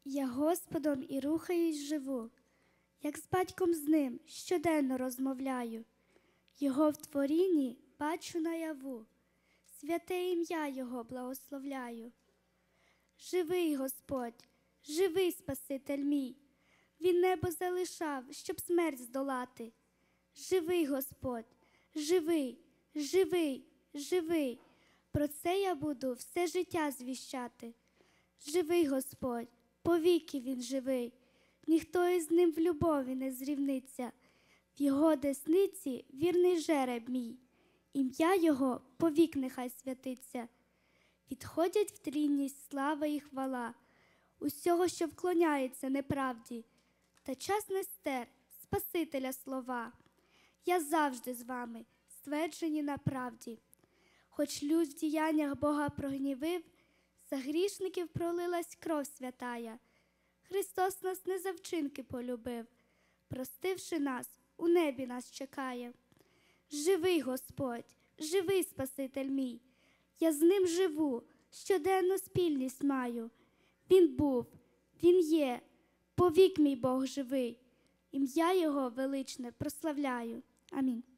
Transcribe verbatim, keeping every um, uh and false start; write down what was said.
Я Господом і рухаюсь живу, як з батьком з ним щоденно розмовляю. Його в творінні бачу наяву, святе ім'я Його благословляю. Живий Господь, живий Спаситель мій, Він небо залишав, щоб смерть здолати. Живий Господь, живий, живий, живий, про це я буду все життя звіщати. Живий Господь, повіки Він живий, ніхто із Ним в любові не зрівниться. В Його десниці вірний жереб мій, ім'я Його повік нехай святиться. Відходять в трійність слава і хвала усього, що вклоняється неправді, та час не стер Спасителя слова. Я завжди з вами, стверджені на правді. Хоч люд в діяннях Бога прогнівив, за грішників пролилась кров святая. Христос нас не за вчинки полюбив, простивши нас, у небі нас чекає. Живий Господь, живий Спаситель мій, я з Ним живу, щоденно спільність маю. Він був, Він є, повік мій Бог живий, ім'я Його величне прославляю. Амінь.